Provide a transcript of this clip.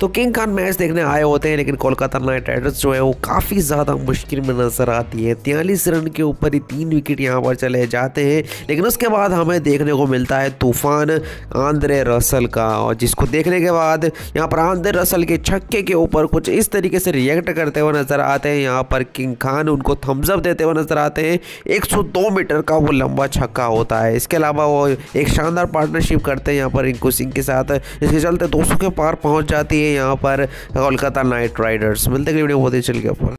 तो king Khan match देखने आए होते हैं, लेकिन कोलकाता नाइट राइडर्स जो है वो काफ़ी ज़्यादा मुश्किल में नजर आती है। 43 रन के ऊपर ही 3 विकेट यहाँ पर चले जाते हैं, लेकिन उसके बाद हमें देखने को मिलता है तूफान आंद्रे रसल का, और जिसको देखने के बाद यहाँ पर आंद्रे रसल के छक्के के ऊपर कुछ इस तरीके से रिएक्ट करते हुए नजर आते हैं। यहाँ पर किंग खान उनको थम्स अप देते हुए नजर आते हैं। 102 मीटर का वो लंबा छक्का होता है। इसके अलावा वो एक शानदार पार्टनरशिप करते हैं यहाँ पर रिंकू सिंह के साथ, इसके चलते 200 के पार पहुंच जाती है यहाँ पर कोलकाता नाइट राइडर्स। मिलते हैं वीडियो बहुत ही चल के ऊपर।